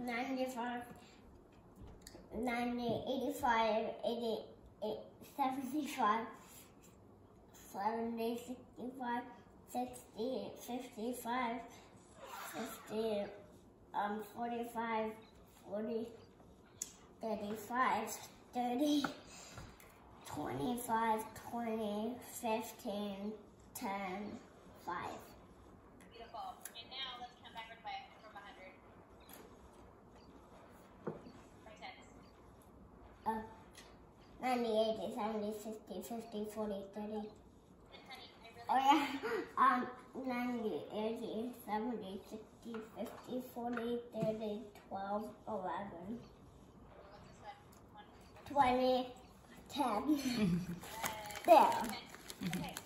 95, 90, 85, 88, 75, 70, 65, 60, 55, 50, 45, 40, 35, 30, 25, 20, 15, 10, 5. Beautiful. And now let's count backwards from 100. By tens. 90, 80, 70, 60, 50, 40, 30. And honey, Oh yeah, 90, 80, 70, 60, 50, 40, 30, 12, 11, 20, 10. There. Okay.